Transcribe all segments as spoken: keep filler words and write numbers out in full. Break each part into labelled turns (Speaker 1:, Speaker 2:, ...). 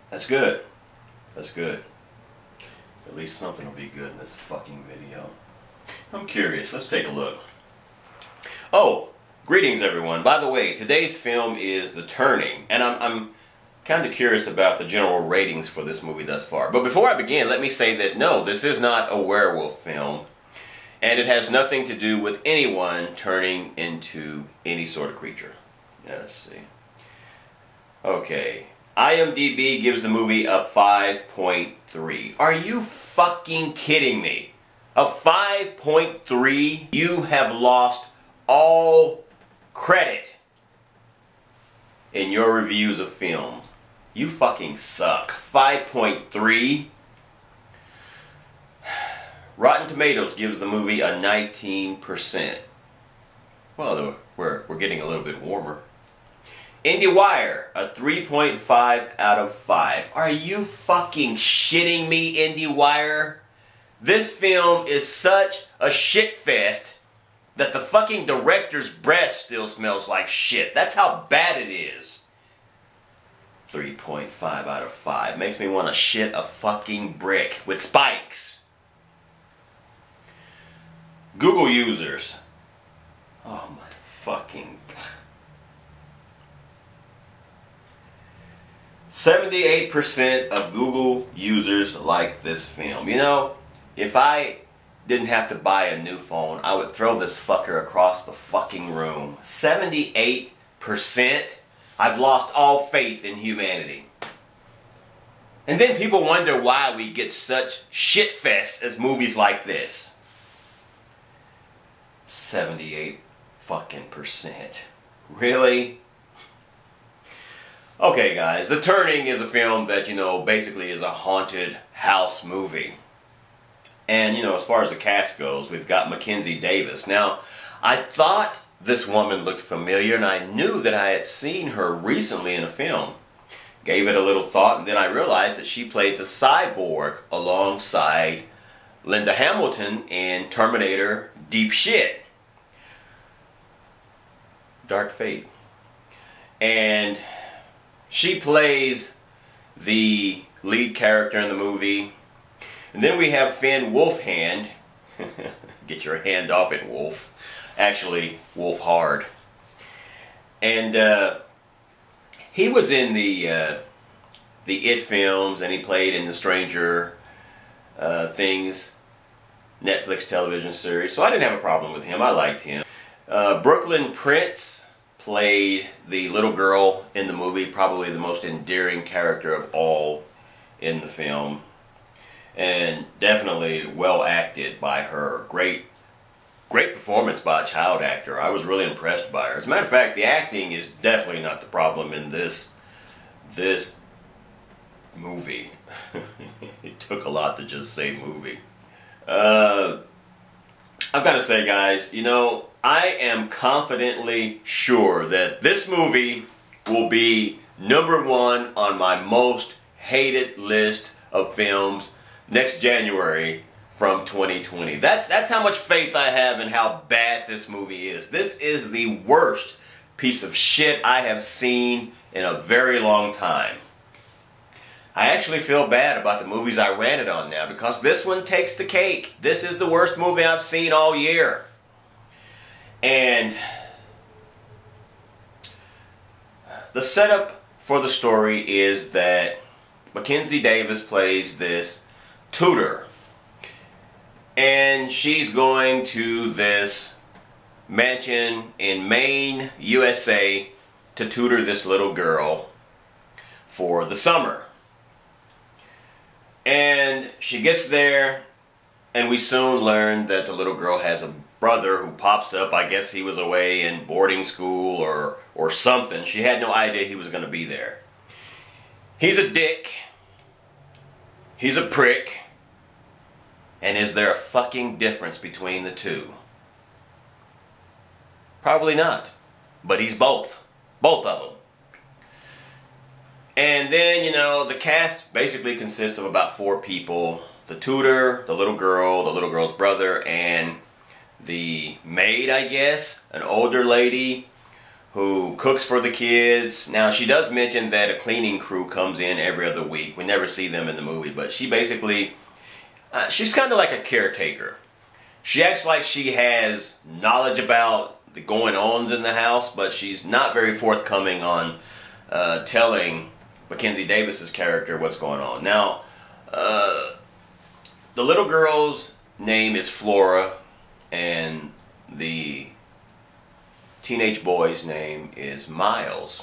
Speaker 1: That's good. That's good. At least something will be good in this fucking video. I'm curious. Let's take a look. Oh, greetings everyone. By the way, today's film is The Turning, and I'm, I'm kind of curious about the general ratings for this movie thus far. But before I begin, let me say that no, this is not a werewolf film, and it has nothing to do with anyone turning into any sort of creature. Yeah, let's see. Okay. I M D B gives the movie a five point three. Are you fucking kidding me? A five point three? You have lost all credit in your reviews of film. You fucking suck. five point three? Rotten Tomatoes gives the movie a nineteen percent. Well, we're, we're getting a little bit warmer. IndieWire, a three point five out of five. Are you fucking shitting me, IndieWire? This film is such a shit fest that the fucking director's breath still smells like shit. That's how bad it is. three point five out of five. Makes me want to shit a fucking brick with spikes. Google users. Oh my fucking God. seventy-eight percent of Google users like this film. You know, if I didn't have to buy a new phone, I would throw this fucker across the fucking room. seventy-eight percent? I've lost all faith in humanity. And then people wonder why we get such shitfests as movies like this. seventy-eight fucking percent. Really? Okay guys, The Turning is a film that, you know, basically is a haunted house movie. And, you know, as far as the cast goes, we've got Mackenzie Davis. Now, I thought this woman looked familiar, and I knew that I had seen her recently in a film. Gave it a little thought, and then I realized that she played the cyborg alongside Linda Hamilton in Terminator Deep Shit. Dark Fate. And she plays the lead character in the movie. And then we have Finn Wolfhard. Get your hand off it, Wolf. Actually, Wolfhard. And uh, he was in the uh, the It films, and he played in the Stranger uh, Things Netflix television series. So I didn't have a problem with him. I liked him. Uh, Brooklynn Prince played the little girl in the movie, probably the most endearing character of all in the film, and definitely well acted by her. Great, great performance by a child actor. I was really impressed by her. As a matter of fact, the acting is definitely not the problem in this this movie. It took a lot to just say movie. Uh, I've got to say, guys, you know, I am confidently sure that this movie will be number one on my most hated list of films next January from twenty twenty. That's, that's how much faith I have in how bad this movie is. This is the worst piece of shit I have seen in a very long time. I actually feel bad about the movies I ranted on now, because this one takes the cake. This is the worst movie I've seen all year. And the setup for the story is that Mackenzie Davis plays this tutor. And she's going to this mansion in Maine, U S A, to tutor this little girl for the summer. And she gets there, and we soon learn that the little girl has a brother who pops up. I guess he was away in boarding school or, or something. She had no idea he was going to be there. He's a dick. He's a prick. And is there a fucking difference between the two? Probably not. But he's both. Both of them. And then, you know, the cast basically consists of about four people. The tutor, the little girl, the little girl's brother, and the maid, I guess. An older lady who cooks for the kids. Now, she does mention that a cleaning crew comes in every other week. We never see them in the movie, but she basically, uh, she's kind of like a caretaker. She acts like she has knowledge about the going-ons in the house, but she's not very forthcoming on uh, telling Mackenzie Davis's character what's going on. Now, uh, the little girl's name is Flora, and the teenage boy's name is Miles.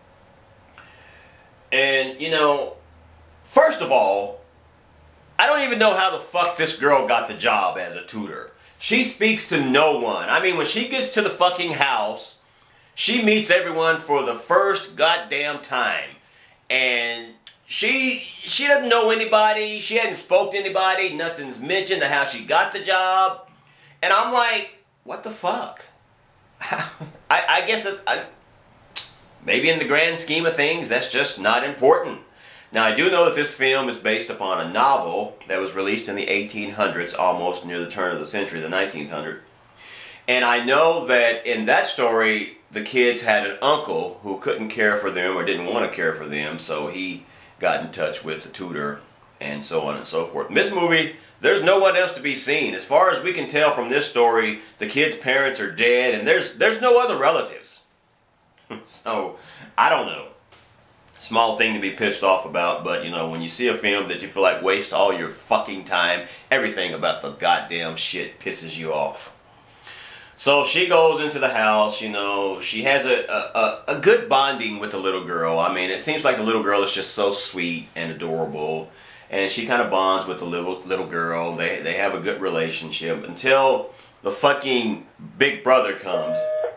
Speaker 1: And, you know, first of all, I don't even know how the fuck this girl got the job as a tutor. She speaks to no one. I mean, when she gets to the fucking house, she meets everyone for the first goddamn time. And she she doesn't know anybody. She hadn't spoke to anybody. Nothing's mentioned to how she got the job. And I'm like, what the fuck? I, I guess it, I, maybe in the grand scheme of things, that's just not important. Now, I do know that this film is based upon a novel that was released in the eighteen hundreds, almost near the turn of the century, the nineteenth hundred. And I know that in that story, the kids had an uncle who couldn't care for them or didn't want to care for them, so he got in touch with the tutor and so on and so forth. In this movie, there's no one else to be seen. As far as we can tell from this story, the kids' parents are dead, and there's there's no other relatives. So, I don't know. Small thing to be pissed off about, but you know, when you see a film that you feel like waste all your fucking time, everything about the goddamn shit pisses you off. So she goes into the house, you know, she has a, a, a good bonding with the little girl. I mean, it seems like the little girl is just so sweet and adorable, and she kind of bonds with the little, little girl. They, they have a good relationship until the fucking big brother comes.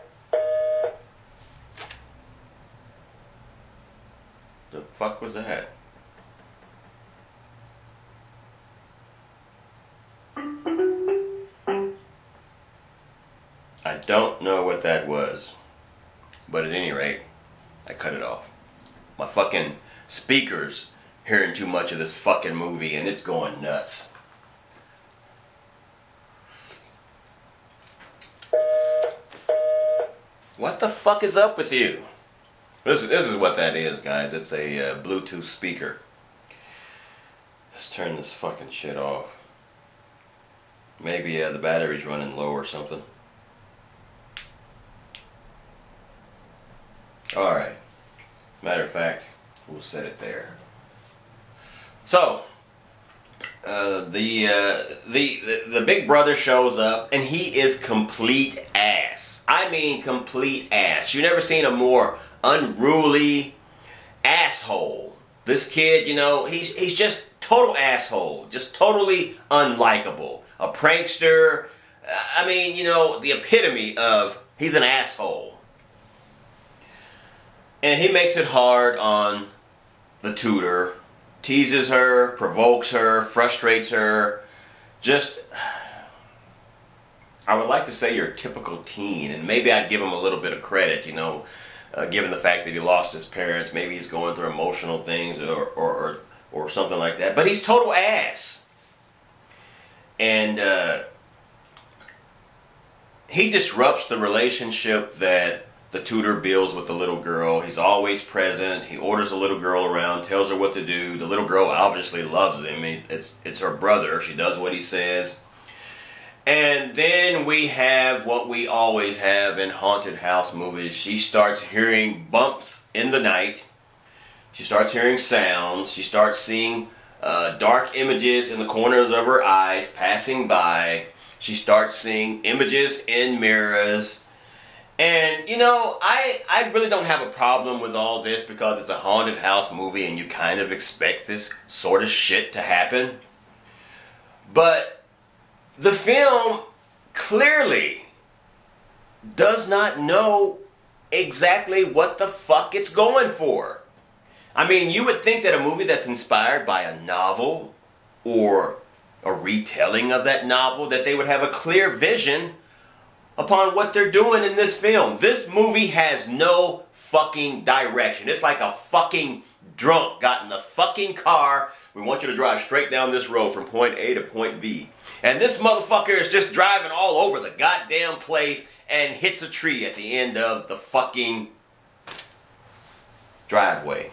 Speaker 1: The fuck was that? I don't know what that was, but at any rate, I cut it off. My fucking speaker's hearing too much of this fucking movie and it's going nuts. What the fuck is up with you? This is, this is what that is, guys. It's a uh, Bluetooth speaker. Let's turn this fucking shit off. Maybe uh, the battery's running low or something. Alright. Matter of fact, we'll set it there. So, uh, the, uh, the, the, the big brother shows up and he is complete ass. I mean complete ass. You've never seen a more unruly asshole. This kid, you know, he's he's just total asshole, just totally unlikable. A prankster. I mean, you know, the epitome of he's an asshole. And he makes it hard on the tutor, teases her, provokes her, frustrates her. Just, I would like to say you're a typical teen, and maybe I'd give him a little bit of credit, you know. Uh, given the fact that he lost his parents, maybe he's going through emotional things or, or, or, or something like that. But he's total ass. And uh, he disrupts the relationship that the tutor builds with the little girl. He's always present. He orders the little girl around, tells her what to do. The little girl obviously loves him. It's, it's her brother. She does what he says. And then we have what we always have in haunted house movies. She starts hearing bumps in the night. She starts hearing sounds. She starts seeing uh, dark images in the corners of her eyes passing by. She starts seeing images in mirrors. And, you know, I, I really don't have a problem with all this because it's a haunted house movie and you kind of expect this sort of shit to happen. But the film clearly does not know exactly what the fuck it's going for. I mean, you would think that a movie that's inspired by a novel or a retelling of that novel, that they would have a clear vision upon what they're doing in this film. This movie has no fucking direction. It's like a fucking drunk got in the fucking car. We want you to drive straight down this road from point A to point B. And this motherfucker is just driving all over the goddamn place and hits a tree at the end of the fucking driveway.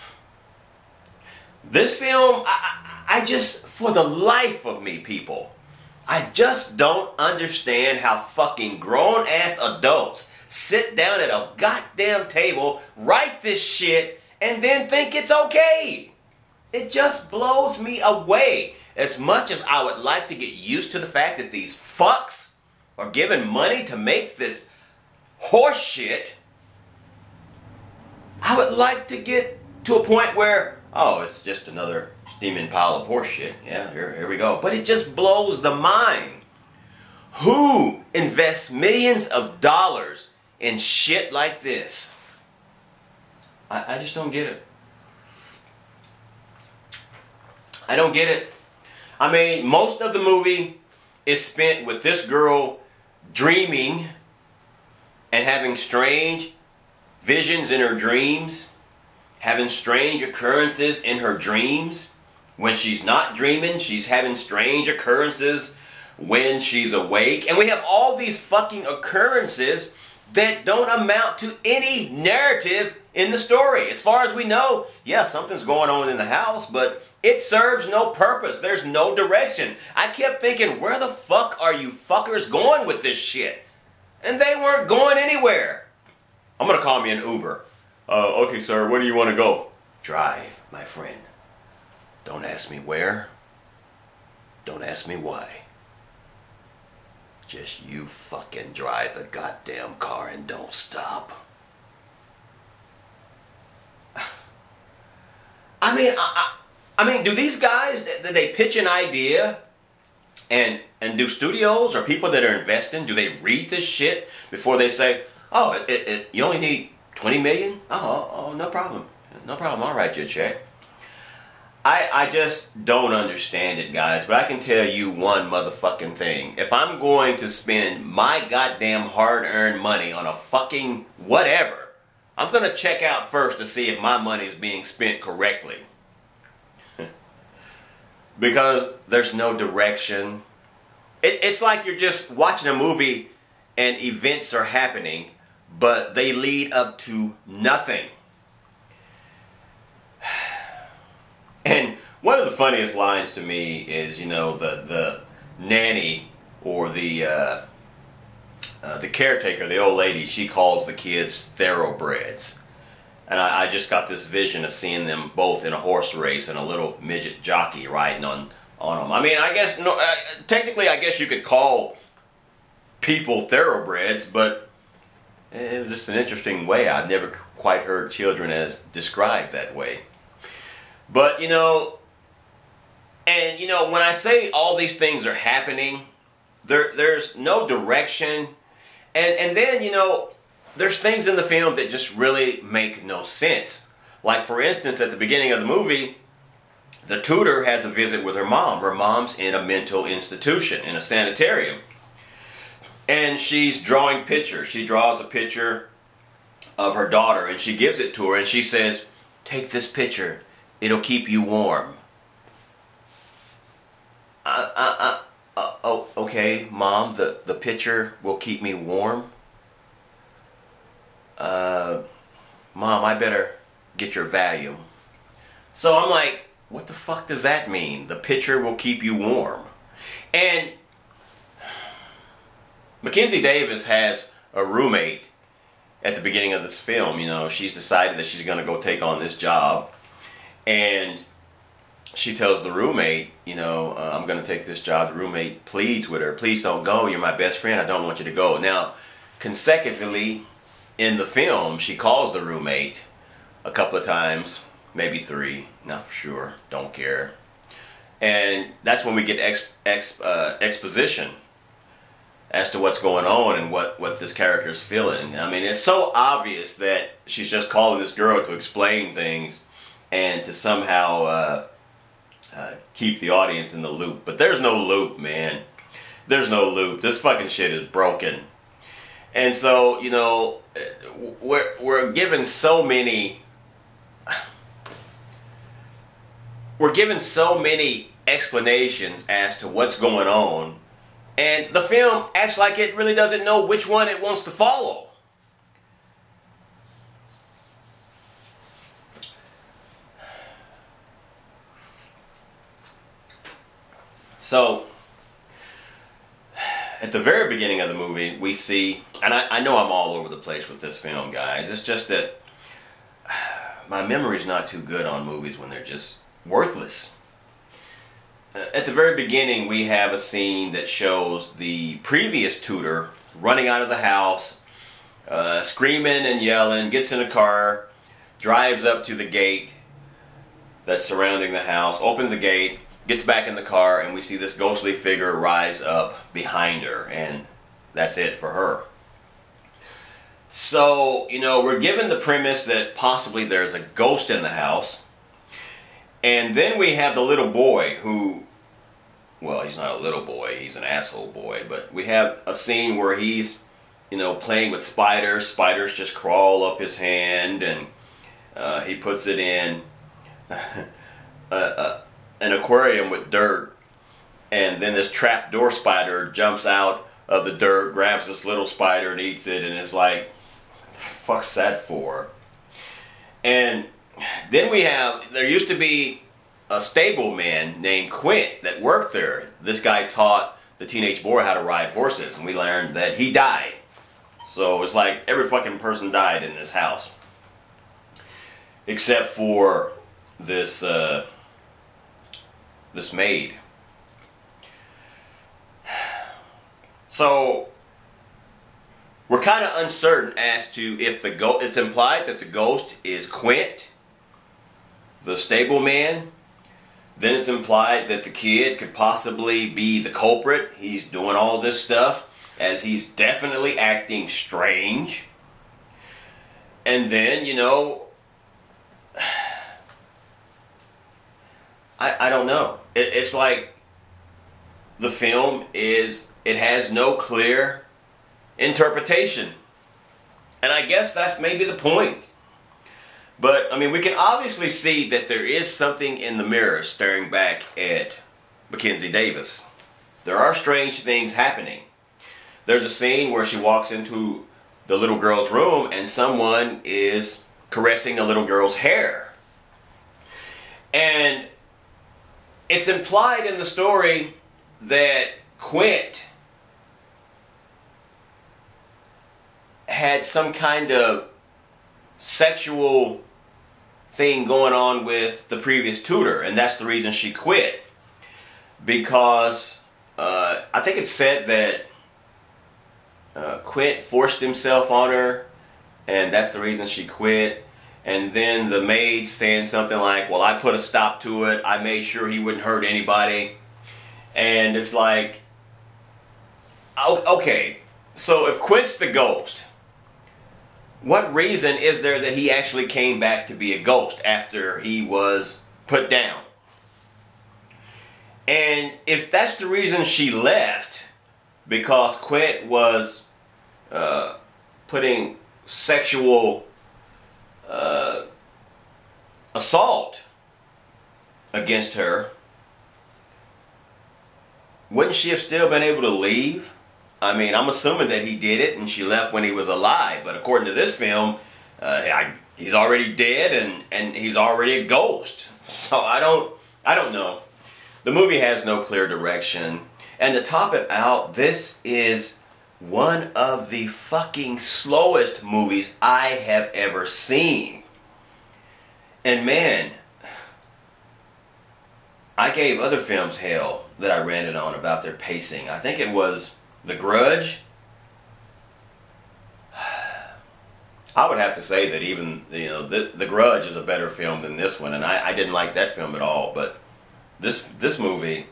Speaker 1: This film, I, I just, for the life of me, people, I just don't understand how fucking grown-ass adults sit down at a goddamn table, write this shit, and then think it's okay. It just blows me away. As much as I would like to get used to the fact that these fucks are given money to make this horse shit, I would like to get to a point where, oh, it's just another steaming pile of horse shit. Yeah, here, here we go. But it just blows the mind. Who invests millions of dollars in shit like this? I, I just don't get it. I don't get it. I mean, most of the movie is spent with this girl dreaming and having strange visions in her dreams, having strange occurrences in her dreams. When she's not dreaming, she's having strange occurrences when she's awake. And we have all these fucking occurrences that don't amount to any narrative in the story. As far as we know, yeah, something's going on in the house, but it serves no purpose. There's no direction. I kept thinking, where the fuck are you fuckers going with this shit? And they weren't going anywhere. I'm gonna call me an Uber. Uh, okay, sir, where do you want to go? Drive, my friend. Don't ask me where. Don't ask me why. Just you fucking drive the goddamn car and don't stop. I mean, I, I, I mean, do these guys, do they pitch an idea and and do studios or people that are investing, do they read this shit before they say, oh, it, it, it, you only need twenty million? Oh, oh, oh, no problem. No problem. I'll write you a check. I, I just don't understand it, guys, but I can tell you one motherfucking thing. If I'm going to spend my goddamn hard-earned money on a fucking whatever, I'm going to check out first to see if my money is being spent correctly. Because there's no direction. It, it's like you're just watching a movie and events are happening, but they lead up to nothing. And one of the funniest lines to me is, you know, the the nanny or the uh, uh, the caretaker, the old lady. She calls the kids thoroughbreds, and I, I just got this vision of seeing them both in a horse race and a little midget jockey riding on on them. I mean, I guess no, uh, technically, I guess you could call people thoroughbreds, but it was just an interesting way. I've never quite heard children as described that way. But, you know, and, you know, when I say all these things are happening, there, there's no direction. And, and then, you know, there's things in the film that just really make no sense. Like, for instance, at the beginning of the movie, the tutor has a visit with her mom. Her mom's in a mental institution, in a sanitarium. And she's drawing pictures. She draws a picture of her daughter, and she gives it to her, and she says, "Take this picture. It'll keep you warm." Uh, uh, uh, uh, oh, okay, Mom, the, the picture will keep me warm? Uh, Mom, I better get your Valium. So I'm like, what the fuck does that mean? The picture will keep you warm. And Mackenzie Davis has a roommate at the beginning of this film. You know, she's decided that she's going to go take on this job. And she tells the roommate, you know, uh, I'm going to take this job. The roommate pleads with her, please don't go. You're my best friend. I don't want you to go. Now, consecutively in the film, she calls the roommate a couple of times, maybe three, not for sure, don't care. And that's when we get ex, ex, uh, exposition as to what's going on and what, what this character is feeling. I mean, it's so obvious that she's just calling this girl to explain things and to somehow uh, uh, keep the audience in the loop. But there's no loop, man. There's no loop. This fucking shit is broken. And so, you know, we're, we're given so many... We're given so many explanations as to what's going on And the film acts like it really doesn't know which one it wants to follow. So, at the very beginning of the movie, we see, and I, I know I'm all over the place with this film, guys. It's just that my memory's not too good on movies when they're just worthless. Uh, at the very beginning, we have a scene that shows the previous tutor running out of the house, uh, screaming and yelling, gets in a car, drives up to the gate that's surrounding the house, opens the gate, gets back in the car, and we see this ghostly figure rise up behind her, and that's it for her. So, you know, we're given the premise that possibly there's a ghost in the house, and then we have the little boy who, well, he's not a little boy, he's an asshole boy, but we have a scene where he's, you know, playing with spiders. Spiders just crawl up his hand, and uh, he puts it in a, a an aquarium with dirt, and then this trapdoor spider jumps out of the dirt, grabs this little spider and eats it, and it's like, what the fuck's that for? And then we have, there used to be a stableman named Quint that worked there. This guy taught the teenage boy how to ride horses, and we learned that he died. So it's like every fucking person died in this house, except for this uh, this maid. So we're kind of uncertain as to if the ghost, it's implied that the ghost is Quint, the stableman. Then it's implied that the kid could possibly be the culprit. He's doing all this stuff as he's definitely acting strange. And then, you know, I, I don't know. It, it's like the film is, it has no clear interpretation. And I guess that's maybe the point. But, I mean, we can obviously see that there is something in the mirror staring back at Mackenzie Davis. There are strange things happening. There's a scene where she walks into the little girl's room and someone is caressing a little girl's hair. And it's implied in the story that Quint had some kind of sexual thing going on with the previous tutor, and that's the reason she quit. Because uh, I think it's said that uh, Quint forced himself on her, and that's the reason she quit. And then the maid saying something like, well, I put a stop to it, I made sure he wouldn't hurt anybody. And it's like, okay, so if Quint's the ghost, what reason is there that he actually came back to be a ghost after he was put down? And if that's the reason she left, because Quint was uh, putting sexual uh, assault against her, wouldn't she have still been able to leave? I mean, I'm assuming that he did it and she left when he was alive. But according to this film, uh, I, he's already dead and, and he's already a ghost. So I don't, I don't know. The movie has no clear direction. And to top it out, this is one of the fucking slowest movies I have ever seen. And man, I gave other films hell that I ranted on about their pacing. I think it was The Grudge. I would have to say that even, you know, The, The Grudge is a better film than this one, and I, I didn't like that film at all. But this this movie,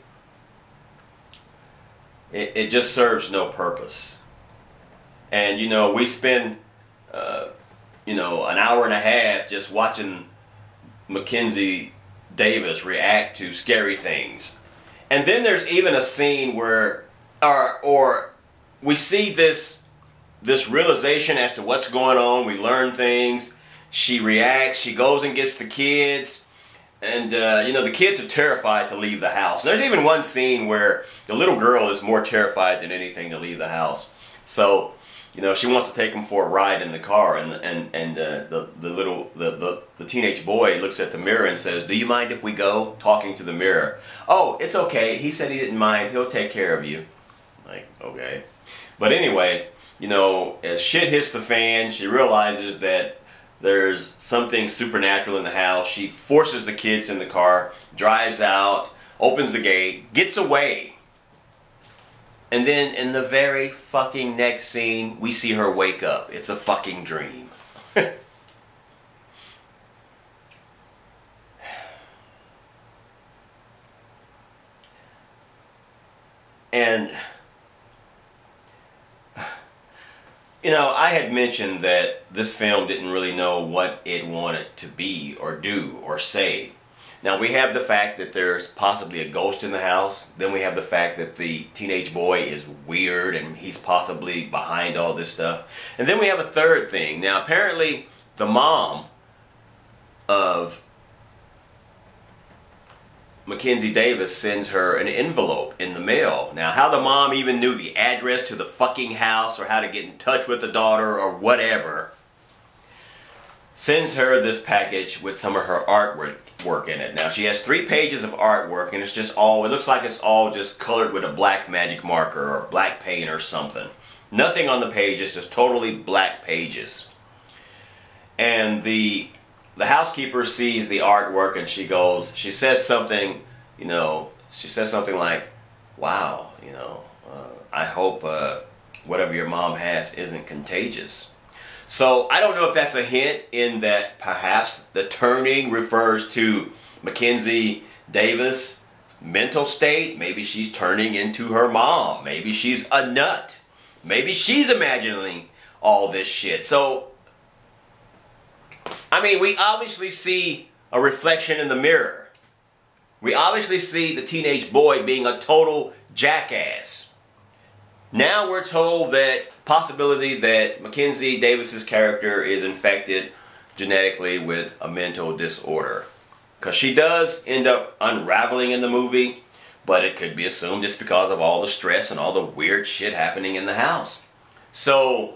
Speaker 1: it, it just serves no purpose. And you know, we spend uh, you know, an hour and a half just watching Mackenzie Davis react to scary things, and then there's even a scene where, or or we see this this realization as to what's going on. We learn things. She reacts. She goes and gets the kids, And, uh, you know, the kids are terrified to leave the house. And there's even one scene where the little girl is more terrified than anything to leave the house. So, you know, she wants to take them for a ride in the car. And and, and uh, the, the little, the, the, the teenage boy looks at the mirror and says, "Do you mind if we go?" Talking to the mirror. "Oh, it's okay. He said he didn't mind. He'll take care of you." Like, okay. But anyway, you know, as shit hits the fan, she realizes that there's something supernatural in the house. She forces the kids in the car, drives out, opens the gate, gets away. And then in the very fucking next scene, we see her wake up. It's a fucking dream. And you know, I had mentioned that this film didn't really know what it wanted to be or do or say. Now we have the fact that there's possibly a ghost in the house. Then we have the fact that the teenage boy is weird and he's possibly behind all this stuff. And then we have a third thing. Now apparently the mom of Mackenzie Davis sends her an envelope in the mail. Now, how the mom even knew the address to the fucking house or how to get in touch with the daughter or whatever, sends her this package with some of her artwork work in it. Now, she has three pages of artwork and it's just all, it looks like it's all just colored with a black magic marker or black paint or something. Nothing on the pages, just totally black pages. And the The housekeeper sees the artwork and she goes, she says something, you know, she says something like, "Wow, you know, uh, I hope uh, whatever your mom has isn't contagious." So I don't know if that's a hint in that perhaps the turning refers to Mackenzie Davis' mental state. Maybe she's turning into her mom. Maybe she's a nut. Maybe she's imagining all this shit. So I mean, we obviously see a reflection in the mirror. We obviously see the teenage boy being a total jackass. Now we're told that possibility that Mackenzie Davis's character is infected genetically with a mental disorder. Because she does end up unraveling in the movie, but it could be assumed it's because of all the stress and all the weird shit happening in the house. So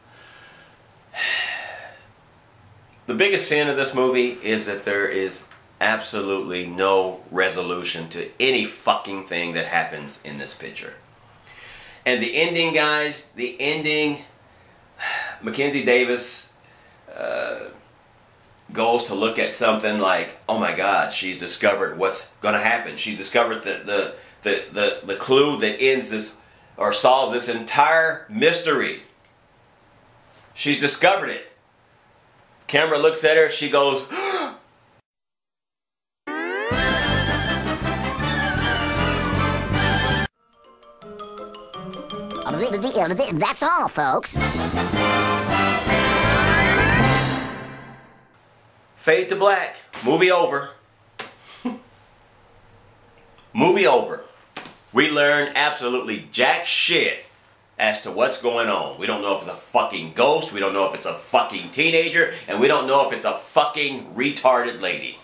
Speaker 1: the biggest sin of this movie is that there is absolutely no resolution to any fucking thing that happens in this picture. And the ending, guys, the ending, Mackenzie Davis uh, goes to look at something like, oh my God, she's discovered what's going to happen. She's discovered the, the, the, the, the clue that ends this or solves this entire mystery. She's discovered it. Camera looks at her, she goes,
Speaker 2: that's all, folks.
Speaker 1: Fade to black. Movie over. Movie over. We learn absolutely jack shit as to what's going on. We don't know if it's a fucking ghost, we don't know if it's a fucking teenager, and we don't know if it's a fucking retarded lady.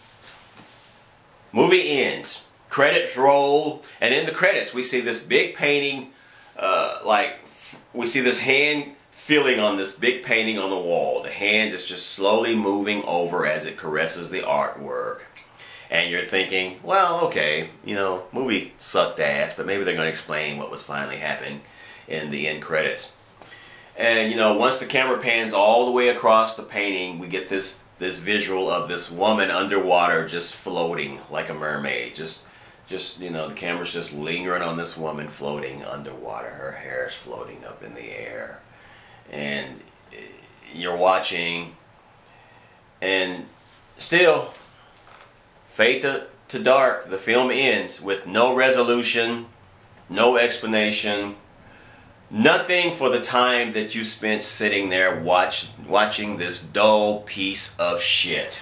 Speaker 1: Movie ends. Credits roll, and in the credits we see this big painting, uh, like, we see this hand feeling on this big painting on the wall. The hand is just slowly moving over as it caresses the artwork. And you're thinking, well, okay, you know, movie sucked ass, but maybe they're going to explain what was finally happening in the end credits. And, you know, once the camera pans all the way across the painting, we get this this visual of this woman underwater just floating like a mermaid. Just, just you know, the camera's just lingering on this woman floating underwater. Her hair is floating up in the air. And you're watching, and still, fade to, to dark, the film ends with no resolution, no explanation, nothing for the time that you spent sitting there watch, watching this dull piece of shit.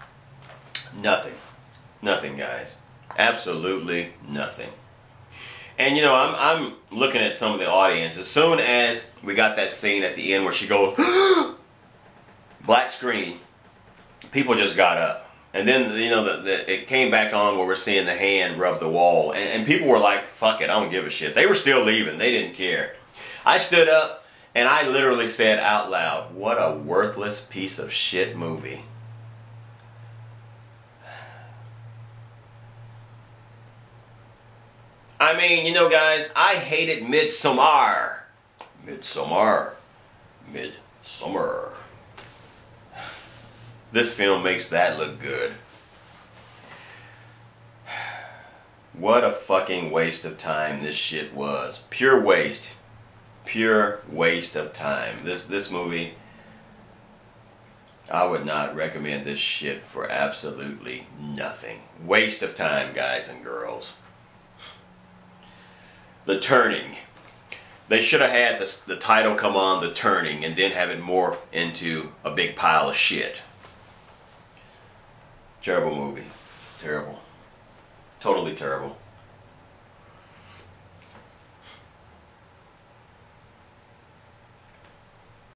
Speaker 1: Nothing. Nothing, guys. Absolutely nothing. And you know, I'm I'm looking at some of the audience. As soon as we got that scene at the end where she goes, black screen, people just got up. And then, you know, the, the, it came back on where we're seeing the hand rub the wall. And, and people were like, fuck it, I don't give a shit. They were still leaving. They didn't care. I stood up and I literally said out loud, what a worthless piece of shit movie. I mean, you know, guys, I hated Midsommar. Midsommar. Midsummer. This film makes that look good. What a fucking waste of time this shit was. Pure waste. Pure waste of time. This this movie, I would not recommend this shit for absolutely nothing. Waste of time, guys and girls. The Turning. They should have had this, the title come on, The Turning, and then have it morph into a big pile of shit. Terrible movie. Terrible. Totally terrible.